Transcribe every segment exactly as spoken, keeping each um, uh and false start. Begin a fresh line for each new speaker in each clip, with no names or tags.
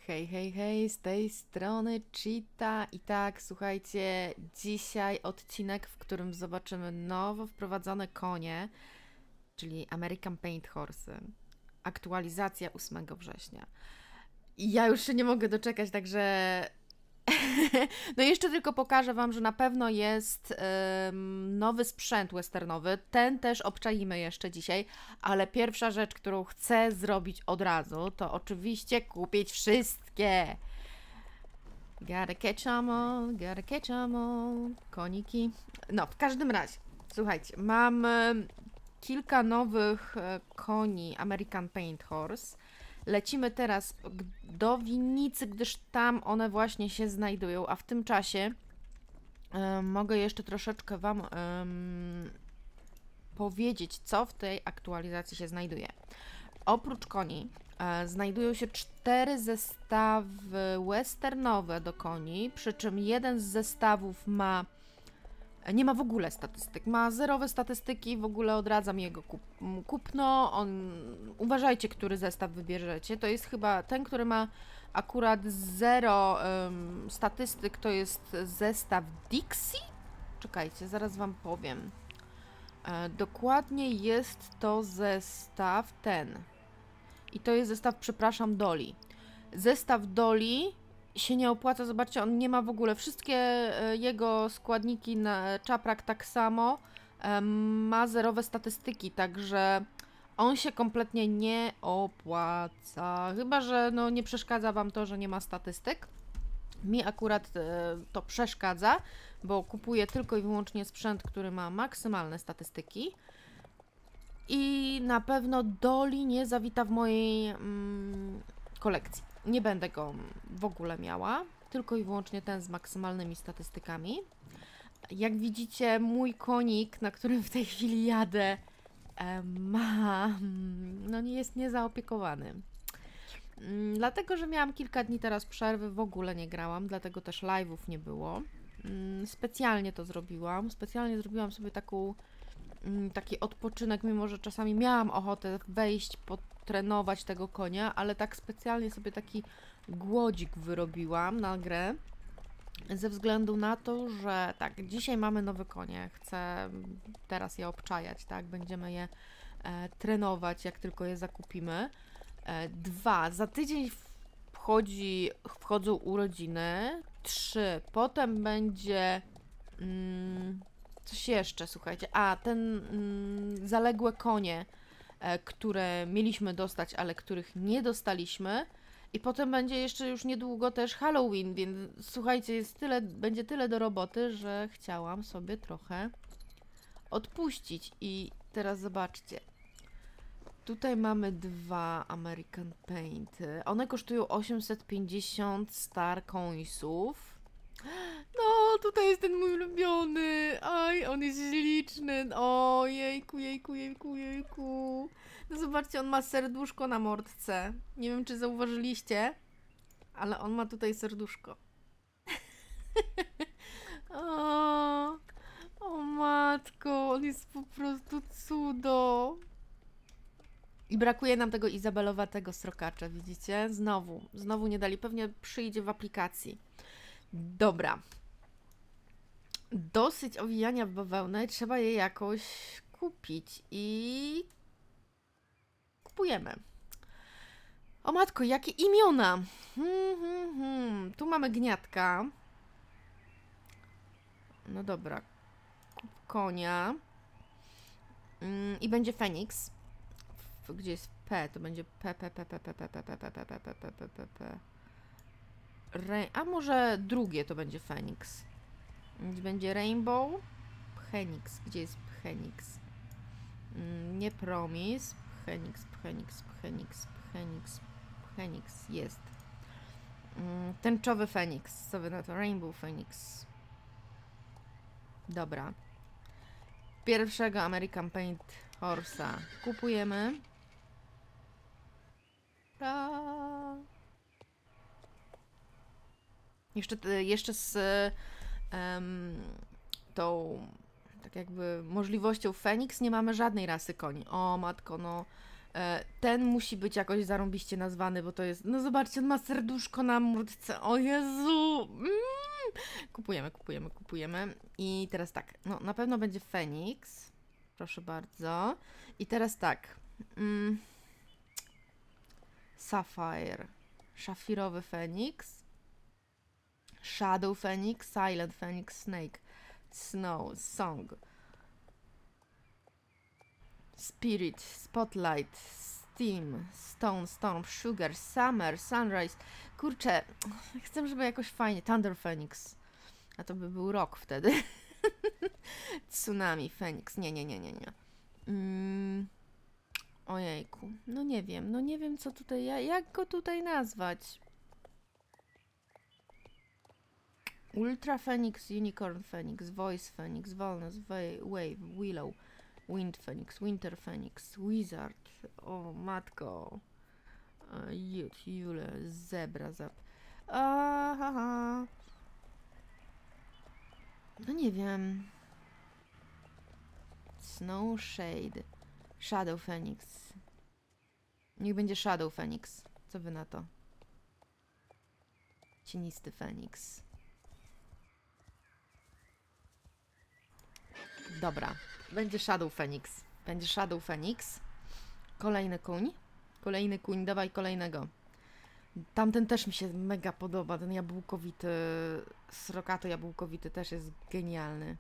Hej, hej, hej, z tej strony Cheetah i tak, słuchajcie, dzisiaj odcinek, w którym zobaczymy nowo wprowadzone konie, czyli American Paint Horse, aktualizacja ósmego września. I ja już się nie mogę doczekać, także no jeszcze tylko pokażę Wam, że na pewno jest ym, nowy sprzęt westernowy, ten też obczaimy jeszcze dzisiaj, ale pierwsza rzecz, którą chcę zrobić od razu, to oczywiście kupić wszystkie. Gotta catch 'em all, gotta catch 'em all, koniki. No, w każdym razie, słuchajcie, mam y, kilka nowych y, koni American Paint Horse. Lecimy teraz do winnicy, gdyż tam one właśnie się znajdują, a w tym czasie y, mogę jeszcze troszeczkę Wam y, powiedzieć, co w tej aktualizacji się znajduje. Oprócz koni y, znajdują się cztery zestawy westernowe do koni, przy czym jeden z zestawów ma nie ma w ogóle statystyk, ma zerowe statystyki, w ogóle odradzam jego kup kupno. On, uważajcie, który zestaw wybierzecie, to jest chyba ten, który ma akurat zero um, statystyk, to jest zestaw Dixie? Czekajcie, zaraz Wam powiem. E, dokładnie jest to zestaw ten i to jest zestaw, przepraszam, Dolly. Zestaw Dolly się nie opłaca, zobaczcie, on nie ma w ogóle, wszystkie jego składniki na czaprak tak samo, ma zerowe statystyki, także on się kompletnie nie opłaca, chyba że no, nie przeszkadza Wam to, że nie ma statystyk. Mi akurat to przeszkadza, bo kupuję tylko i wyłącznie sprzęt, który ma maksymalne statystyki i na pewno Dolly nie zawita w mojej mm, kolekcji. Nie będę go w ogóle miała, tylko i wyłącznie ten z maksymalnymi statystykami. Jak widzicie, mój konik, na którym w tej chwili jadę, ma, no nie jest niezaopiekowany. Dlatego, że miałam kilka dni teraz przerwy, w ogóle nie grałam, dlatego też live'ów nie było. Specjalnie to zrobiłam, specjalnie zrobiłam sobie taką, taki odpoczynek, mimo że czasami miałam ochotę wejść, potrenować tego konia, ale tak specjalnie sobie taki głodzik wyrobiłam na grę, ze względu na to, że tak, dzisiaj mamy nowe konie, chcę teraz je obczajać, tak, będziemy je e, trenować, jak tylko je zakupimy. E, dwa, za tydzień wchodzi, wchodzą urodziny. Trzy, potem będzie mm, coś jeszcze, słuchajcie, a ten mm, zaległe konie, e, które mieliśmy dostać, ale których nie dostaliśmy. I potem będzie jeszcze już niedługo też Halloween, więc słuchajcie, jest tyle, będzie tyle do roboty, że chciałam sobie trochę odpuścić. I teraz zobaczcie. Tutaj mamy dwa American Painty. One kosztują osiemset pięćdziesiąt Star Coinsów. No, tutaj jest ten mój ulubiony. Aj, on jest śliczny. O, jejku, jejku, jejku, jejku. No zobaczcie, on ma serduszko na mordce. Nie wiem, czy zauważyliście, ale on ma tutaj serduszko. o, o matko, on jest po prostu cudo. I brakuje nam tego izabelowatego srokacza, widzicie? Znowu, znowu nie dali. Pewnie przyjdzie w aplikacji. Dobra. Dosyć owijania w bawełnę, trzeba je jakoś kupić i kupujemy. O matko, jakie imiona! Hmm, hmm, hmm. Tu mamy gniatka. No dobra. Kup konia. Mm, I będzie Feniks. Gdzie jest P? To będzie P, P, P, P, P, P, P, P, P, P, P, P, P, P, P, P. A może drugie to będzie Feniks. Będzie Rainbow. Phoenix. Gdzie jest Phoenix? Nie Promise. Phoenix, Phoenix, Phoenix, Phoenix, Phoenix jest. Tęczowy Feniks. Co wy na to? Rainbow Phoenix. Dobra. Pierwszego American Paint Horse'a kupujemy. Ta. Jeszcze, jeszcze z um, tą tak jakby możliwością Feniks nie mamy żadnej rasy koni. O matko, no E, ten musi być jakoś zarąbiście nazwany, bo to jest... No zobaczcie, on ma serduszko na mordce. O Jezu! Mm. Kupujemy, kupujemy, kupujemy. I teraz tak, no na pewno będzie Feniks. Proszę bardzo. I teraz tak. Mm. Sapphire. Szafirowy Feniks. Shadow Phoenix, Silent Phoenix, Snake, Snow, Song, Spirit, Spotlight, Steam, Stone, Storm, Sugar, Summer, Sunrise. Kurczę, chcę, żeby jakoś fajnie. Thunder Phoenix. A to by był rok wtedy. Tsunami Phoenix. Nie, nie, nie, nie, nie. Mm. Ojejku. No nie wiem, no nie wiem co tutaj, jak go tutaj nazwać. Ultra Phoenix, Unicorn Phoenix, Voice Phoenix, Volnus, Wave, Willow, Wind Phoenix, Winter Phoenix, Wizard, o matko, Youth, Jule, Zebra, Zap. Aha. No nie wiem. Snow Shade, Shadow Phoenix. Niech będzie Shadow Phoenix. Co wy na to? Cienisty Phoenix. Dobra, będzie Shadow Phoenix. Będzie Shadow Phoenix. Kolejny kuń. Kolejny kuń, dawaj kolejnego. Tamten też mi się mega podoba. Ten jabłkowity, srokato jabłkowity też jest genialny.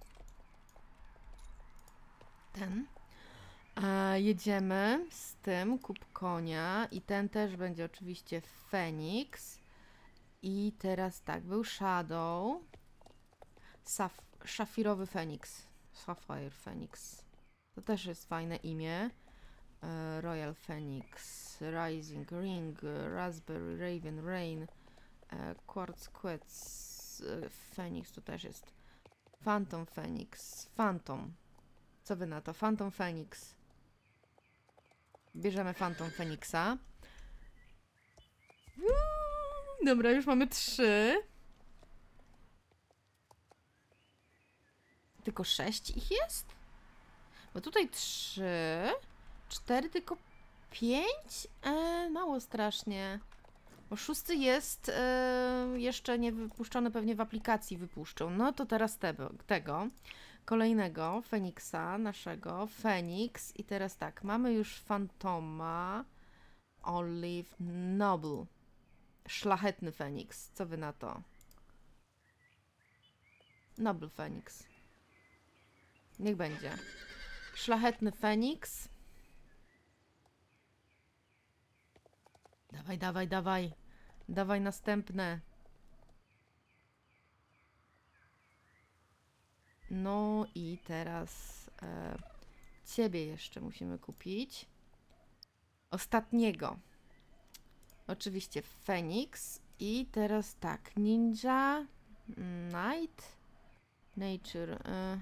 Ten. A jedziemy z tym, kup konia. I ten też będzie oczywiście Phoenix. I teraz tak, był Shadow. Saf szafirowy Phoenix. Sapphire Phoenix. To też jest fajne imię. Uh, Royal Phoenix, Rising Ring, Raspberry, Raven, Rain, uh, Quartz Quetz, uh, Phoenix to też jest. Phantom Phoenix, Phantom. Co wy na to? Phantom Phoenix. Bierzemy Phantom Phoenixa. Uuu, dobra, już mamy trzy. Tylko sześć ich jest? Bo tutaj trzy, cztery, tylko pięć? E, mało strasznie. Bo szósty jest e, jeszcze nie wypuszczony, pewnie w aplikacji wypuszczą. No to teraz tego. tego. Kolejnego Feniksa naszego. Phoenix. I teraz tak, mamy już Fantoma. Olive Noble. Szlachetny Phoenix. Co wy na to? Noble Phoenix. Niech będzie. Szlachetny Phoenix. Dawaj, dawaj, dawaj. Dawaj następne. No i teraz e, ciebie jeszcze musimy kupić. Ostatniego. Oczywiście Phoenix. I teraz tak. Ninja. Knight. Nature. E,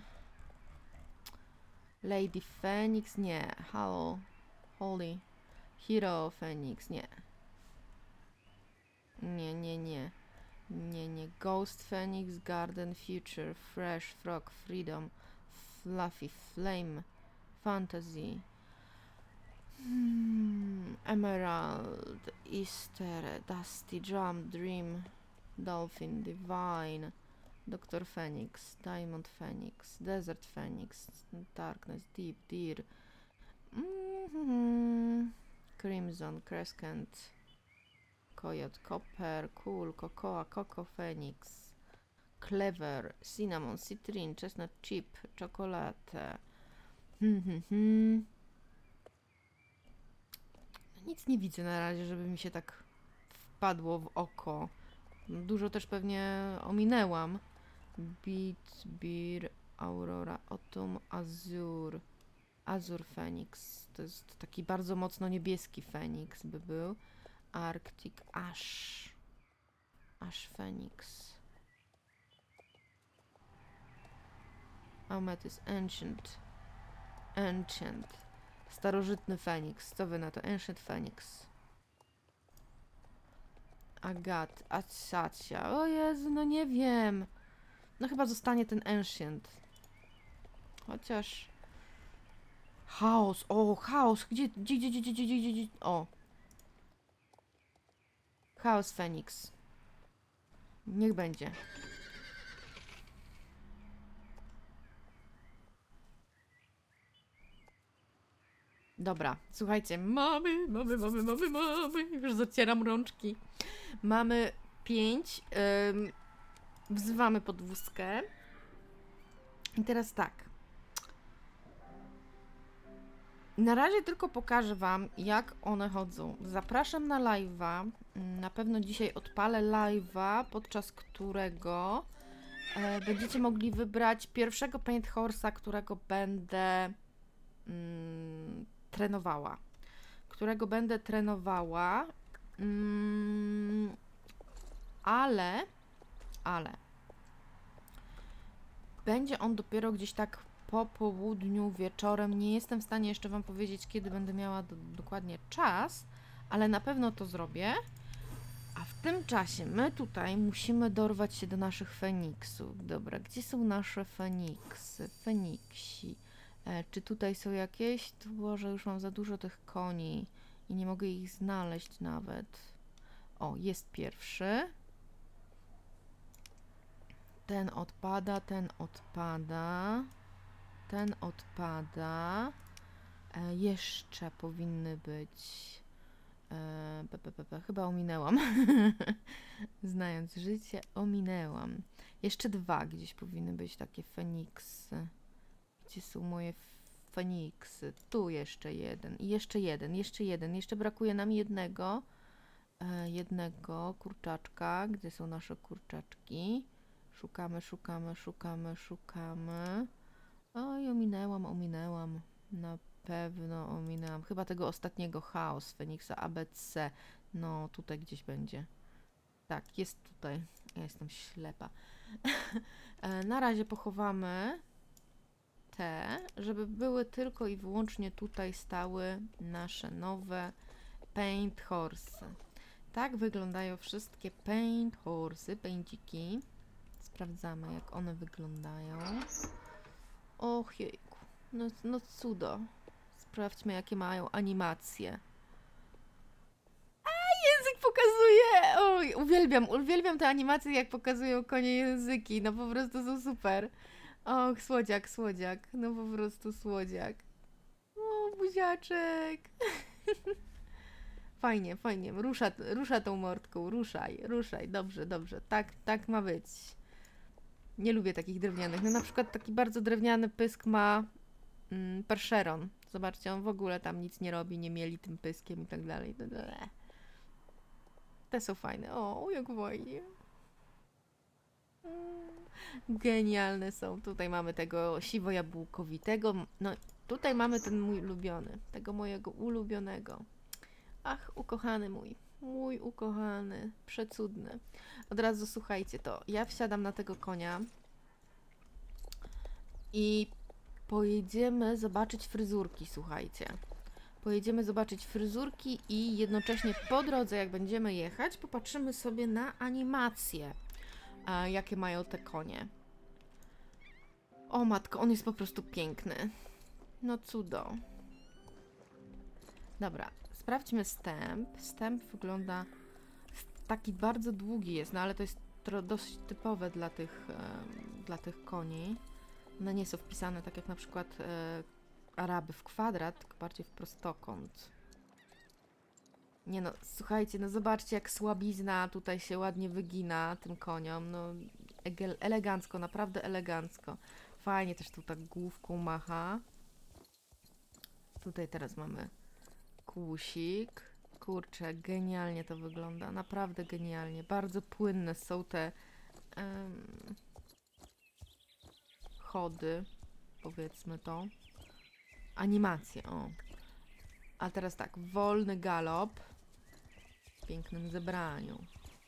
Lady Phoenix. Nie. Hello. Holy. Hero Phoenix. Nie. Nie, nie, nie. Nie, nie. Ghost Phoenix, Garden, Future, Fresh, Frog, Freedom, Fluffy, Flame, Fantasy, hmm, Emerald, Easter, Dusty, Jump, Dream, Dolphin, Divine, Doctor Phoenix, Diamond Phoenix, Desert Phoenix, Darkness, Deep, Deer, mm-hmm. Crimson, Crescent, Coyote, Copper, Cool, Cocoa, Coco, Phoenix, Clever, Cinnamon, Citrin, Chestnut Chip, Czekolatę. Hmm, hmm, hmm. Nic nie widzę na razie, żeby mi się tak wpadło w oko. Dużo też pewnie ominęłam. Beat, Beer, Aurora, Autumn, Azur. Azur Phoenix. To jest taki bardzo mocno niebieski Phoenix by był. Arctic Ash. Ash Phoenix. Amethyst Ancient. Ancient. Starożytny Phoenix. Co wy na to? Ancient Phoenix. Agat. Acacia. O Jezu, no nie wiem. No chyba zostanie ten Ancient. Chociaż... Chaos, o, chaos, gdzie, gdzie, gdzie, gdzie, gdzie, gdzie, gdzie, o. Chaos Feniks. Niech będzie. Dobra, słuchajcie, mamy, mamy, mamy, mamy, mamy, już zacieram rączki. Mamy pięć, ym, wzywamy podwózkę. I teraz tak. Na razie tylko pokażę wam, jak one chodzą. Zapraszam na live'a. Na pewno dzisiaj odpalę live'a, podczas którego e, będziecie mogli wybrać pierwszego Paint Horse'a, którego będę mm, trenowała. Którego będę trenowała. Mm, ale, ale będzie on dopiero gdzieś tak po południu, wieczorem. Nie jestem w stanie jeszcze wam powiedzieć, kiedy będę miała do, dokładnie czas, ale na pewno to zrobię. A w tym czasie my tutaj musimy dorwać się do naszych Feniksów. Dobra, gdzie są nasze Feniksy? Feniksi. E, czy tutaj są jakieś? To Boże, już mam za dużo tych koni i nie mogę ich znaleźć nawet. O, jest pierwszy. Ten odpada, ten odpada. Ten odpada. E, jeszcze powinny być. E, pe, pe, pe, pe, chyba ominęłam. Znając życie, ominęłam. Jeszcze dwa gdzieś powinny być takie Feniksy. Gdzie są moje Feniksy? Tu jeszcze jeden. I jeszcze jeden, jeszcze jeden. Jeszcze brakuje nam jednego. E, jednego kurczaczka. Gdzie są nasze kurczaczki? Szukamy, szukamy, szukamy, szukamy. Oj, ominęłam, ominęłam. Na pewno ominęłam. Chyba tego ostatniego chaos Feniksa A B C. No, tutaj gdzieś będzie. Tak, jest tutaj. Ja jestem ślepa. Na razie pochowamy te, żeby były tylko i wyłącznie tutaj stały nasze nowe Paint Horse. Tak wyglądają wszystkie Paint Horse, pędziki. Sprawdzamy, jak one wyglądają. Och jejku, no, no cudo. Sprawdźmy, jakie mają animacje. A, język pokazuje! Oj, uwielbiam, uwielbiam te animacje, jak pokazują konie języki. No po prostu są super. Och, słodziak, słodziak. No po prostu słodziak. O, buziaczek. Fajnie, fajnie. Rusza, rusza tą mordką. Ruszaj, ruszaj. Dobrze, dobrze. Tak, tak ma być. Nie lubię takich drewnianych. No na przykład taki bardzo drewniany pysk ma mm, Percheron. Zobaczcie, on w ogóle tam nic nie robi, nie mieli tym pyskiem i tak dalej. Te są fajne. O, jak fajnie. Genialne są. Tutaj mamy tego siwojabłkowitego. No tutaj mamy ten mój ulubiony. Tego mojego ulubionego. Ach, ukochany mój. Mój ukochany. Przecudny. Od razu słuchajcie to. Ja wsiadam na tego konia i pojedziemy zobaczyć fryzurki, słuchajcie. Pojedziemy zobaczyć fryzurki i jednocześnie po drodze, jak będziemy jechać, popatrzymy sobie na animacje, a, jakie mają te konie. O matko, on jest po prostu piękny. No cudo. Dobra, sprawdźmy stęp. Stęp wygląda... Taki bardzo długi jest, no ale to jest dość typowe dla tych, e, dla tych koni. One nie są wpisane tak jak na przykład e, Araby w kwadrat, tylko bardziej w prostokąt. Nie no, słuchajcie, no zobaczcie, jak słabizna tutaj się ładnie wygina tym koniom. No elegancko, naprawdę elegancko. Fajnie też tu tak główką macha. Tutaj teraz mamy kłusik. Kurczę, genialnie to wygląda. Naprawdę genialnie. Bardzo płynne są te um, chody, powiedzmy to. Animacje, o. A teraz tak, wolny galop w pięknym zebraniu.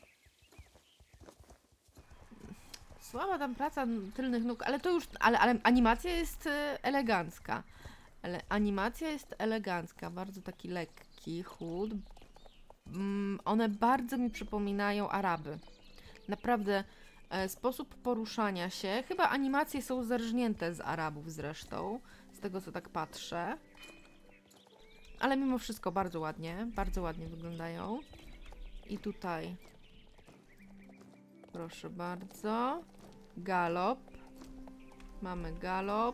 Słaba tam praca tylnych nóg, ale to już, ale, ale animacja jest elegancka. Ale animacja jest elegancka, bardzo taki lekki chód. Mm, one bardzo mi przypominają Araby. Naprawdę e, sposób poruszania się, chyba animacje są zerżnięte z Arabów zresztą. z tego co tak patrzę. Ale mimo wszystko bardzo ładnie, bardzo ładnie wyglądają. I tutaj, proszę bardzo, galop. Mamy galop.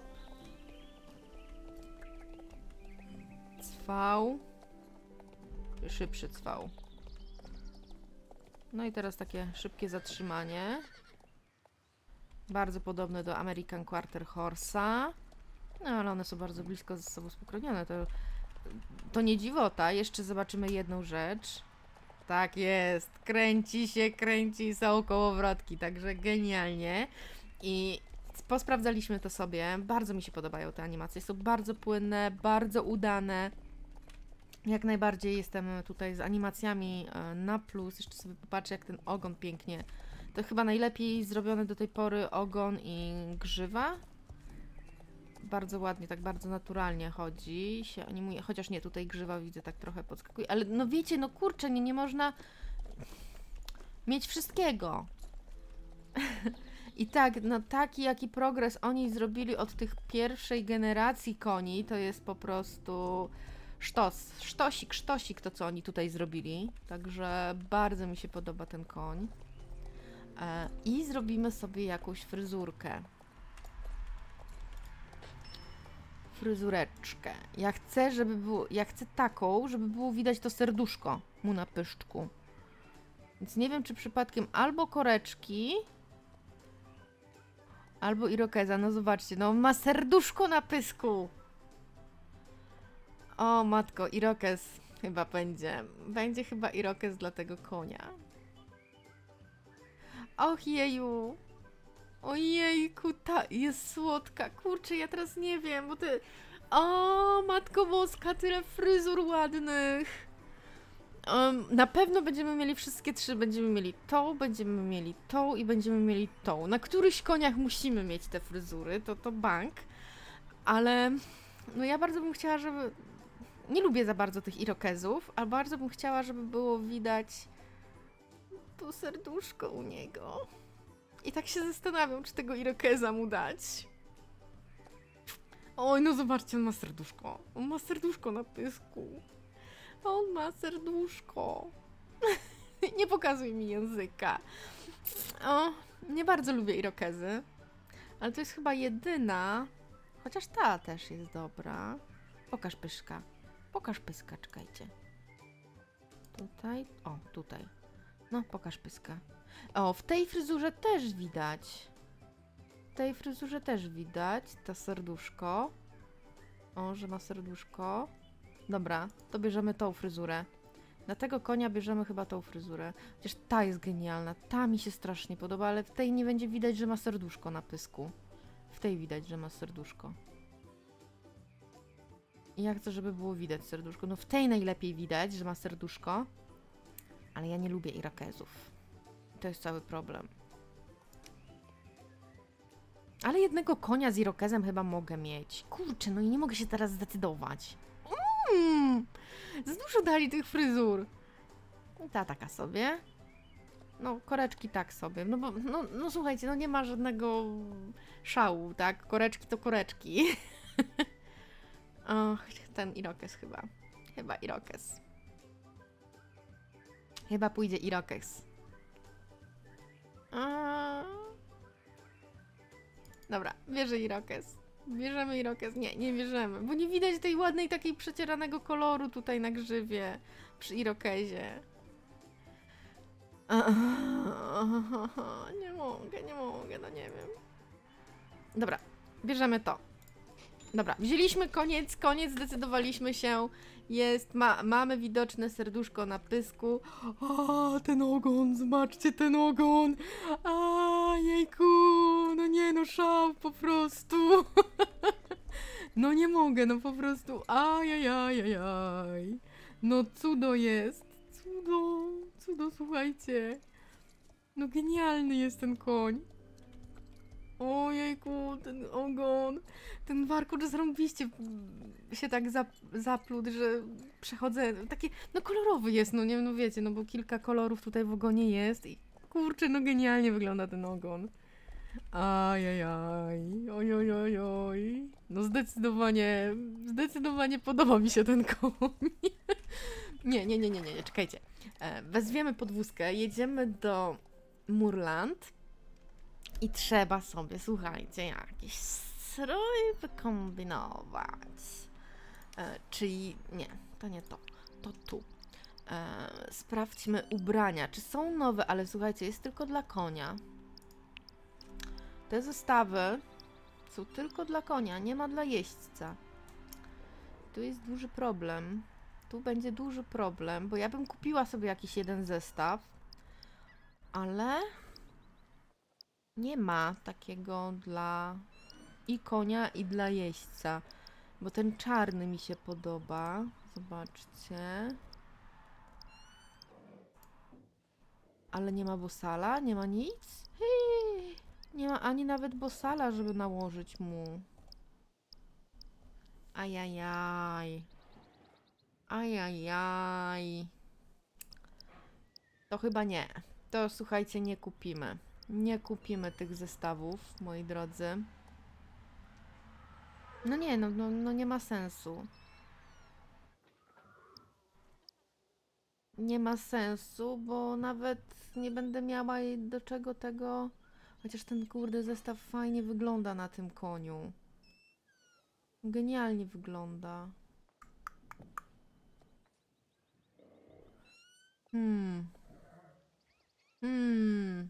Cwał. Szybszy cwał. No i teraz takie szybkie zatrzymanie. Bardzo podobne do American Quarter Horse'a. No ale one są bardzo blisko ze sobą spokrewnione. To, to nie dziwota. Jeszcze zobaczymy jedną rzecz. Tak jest. Kręci się, kręci, są kołowrotki. Także genialnie. I posprawdzaliśmy to sobie. Bardzo mi się podobają te animacje. Są bardzo płynne, bardzo udane. Jak najbardziej jestem tutaj z animacjami na plus. Jeszcze sobie popatrzę, jak ten ogon pięknie. To chyba najlepiej zrobiony do tej pory ogon i grzywa. Bardzo ładnie, tak bardzo naturalnie chodzi, się animuje, chociaż nie, tutaj grzywa widzę tak trochę podskakuje, ale no wiecie, no kurczę, nie, nie można mieć wszystkiego. I tak, no taki jaki progres oni zrobili od tych pierwszej generacji koni, to jest po prostu sztos, sztosik, sztosik to co oni tutaj zrobili, także bardzo mi się podoba ten koń. E, I zrobimy sobie jakąś fryzurkę. Fryzureczkę. Ja chcę, żeby było, ja chcę taką, żeby było widać to serduszko mu na pyszczku. Więc nie wiem, czy przypadkiem albo koreczki, albo irokeza. No zobaczcie, no ma serduszko na pysku. O matko, irokez chyba będzie. Będzie chyba irokez dla tego konia. Och jeju. Ojejku, ta jest słodka. Kurczę, ja teraz nie wiem, bo ty... O, Matko Boska, tyle fryzur ładnych. Um, na pewno będziemy mieli wszystkie trzy. Będziemy mieli tą, będziemy mieli tą i będziemy mieli tą. Na którychś koniach musimy mieć te fryzury, to to bank. Ale no ja bardzo bym chciała, żeby... Nie lubię za bardzo tych irokezów, ale bardzo bym chciała, żeby było widać to serduszko u niego. I tak się zastanawiam, czy tego irokeza mu dać. Oj, no zobaczcie, on ma serduszko. On ma serduszko na pysku. On ma serduszko. Nie pokazuj mi języka. O, nie bardzo lubię irokezy. Ale to jest chyba jedyna. Chociaż ta też jest dobra. Pokaż pyszka. Pokaż pyska, czekajcie. Tutaj. O, tutaj. No, pokaż pyska. O, w tej fryzurze też widać. W tej fryzurze też widać to serduszko. O, że ma serduszko. Dobra, to bierzemy tą fryzurę. Na tego konia bierzemy chyba tą fryzurę. Chociaż ta jest genialna. Ta mi się strasznie podoba, ale w tej nie będzie widać, że ma serduszko na pysku. W tej widać, że ma serduszko. I ja chcę, żeby było widać serduszko. No w tej najlepiej widać, że ma serduszko. Ale ja nie lubię irokezów. To jest cały problem. Ale jednego konia z irokezem chyba mogę mieć. Kurczę, no i nie mogę się teraz zdecydować. Mm, za dużo dali tych fryzur. Ta taka sobie. No, koreczki tak sobie. No bo, no, no słuchajcie, no nie ma żadnego szału, tak? Koreczki to koreczki. Och, ten irokez chyba. Chyba irokez. Chyba pójdzie irokez. A... Dobra, bierze irokez. Bierzemy irokez. Nie, nie bierzemy, bo nie widać tej ładnej takiej przecieranego koloru tutaj na grzywie przy irokezie. Nie mogę, nie mogę, no nie wiem. Dobra, bierzemy to. Dobra, wzięliśmy koniec, koniec, zdecydowaliśmy się. Jest, ma, mamy widoczne serduszko na pysku. A, ten ogon, zobaczcie ten ogon. A, jejku, no nie, no szał po prostu. No nie mogę, no po prostu, ajajajajaj. No cudo jest, cudo, cudo, słuchajcie. No genialny jest ten koń. Ojejku, ten ogon, ten warkocz zarąbiście się tak zap, zaplótł, że przechodzę, takie, no kolorowy jest, no nie, no wiecie, no bo kilka kolorów tutaj w ogonie jest i kurczę, no genialnie wygląda ten ogon. Ajajaj, oj, oj, oj, oj. No zdecydowanie, zdecydowanie podoba mi się ten koń. Nie, nie, nie, nie, nie, nie, czekajcie. E, wezwiemy podwózkę, jedziemy do Murland i trzeba sobie, słuchajcie, jakiś strój wykombinować. E, czyli, nie, to nie to, to tu. E, sprawdźmy ubrania, czy są nowe, ale słuchajcie, jest tylko dla konia. Te zestawy są tylko dla konia, nie ma dla jeźdźca. Tu jest duży problem. Tu będzie duży problem, bo ja bym kupiła sobie jakiś jeden zestaw, ale nie ma takiego dla i konia, i dla jeźdźca, bo ten czarny mi się podoba. Zobaczcie. Ale nie ma bosala, nie ma nic. Hej. Nie ma ani nawet bosala, żeby nałożyć mu. Ajajaj. Ajajaj. To chyba nie. To słuchajcie, nie kupimy. Nie kupimy tych zestawów, moi drodzy. No nie, no, no, no nie ma sensu. Nie ma sensu, bo nawet nie będę miała jej do czego tego... Chociaż ten kurde zestaw fajnie wygląda na tym koniu. Genialnie wygląda. Hmm. Hmm.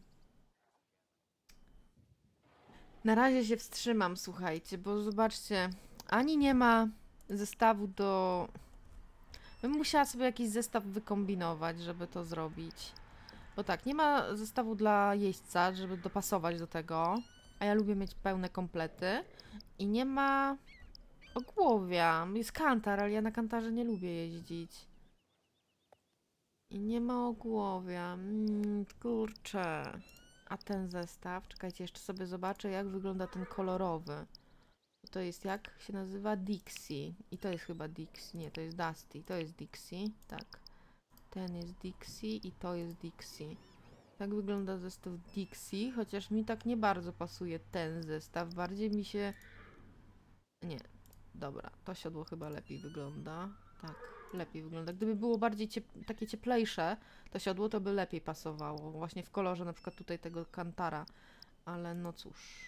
Na razie się wstrzymam, słuchajcie, bo zobaczcie, ani nie ma zestawu do... Bym musiała sobie jakiś zestaw wykombinować, żeby to zrobić. Bo tak, nie ma zestawu dla jeźdźca, żeby dopasować do tego, a ja lubię mieć pełne komplety. I nie ma ogłowia. Jest kantar, ale ja na kantarze nie lubię jeździć. I nie ma ogłowia. Mm, kurczę. A ten zestaw, czekajcie, jeszcze sobie zobaczę, jak wygląda ten kolorowy. To jest, jak się nazywa? Dixie. I to jest chyba Dixie. Nie, to jest Dusty. To jest Dixie. Tak. Ten jest Dixie i to jest Dixie. Tak wygląda zestaw Dixie, chociaż mi tak nie bardzo pasuje ten zestaw. Bardziej mi się... Nie. Dobra, to siodło chyba lepiej wygląda. Tak, lepiej wygląda. Gdyby było bardziej ciep takie cieplejsze, to siodło to by lepiej pasowało. Właśnie w kolorze na przykład tutaj tego kantara. Ale no cóż.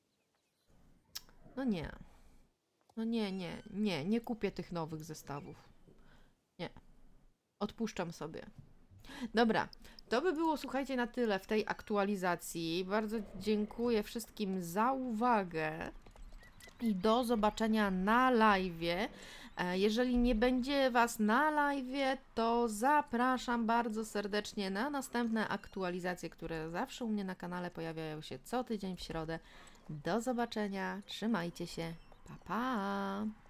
No nie. No nie, nie, nie. Nie kupię tych nowych zestawów. Nie. Odpuszczam sobie. Dobra, to by było, słuchajcie, na tyle w tej aktualizacji. Bardzo dziękuję wszystkim za uwagę i do zobaczenia na live'ie. Jeżeli nie będzie Was na live'ie, to zapraszam bardzo serdecznie na następne aktualizacje, które zawsze u mnie na kanale pojawiają się co tydzień w środę. Do zobaczenia, trzymajcie się, pa pa!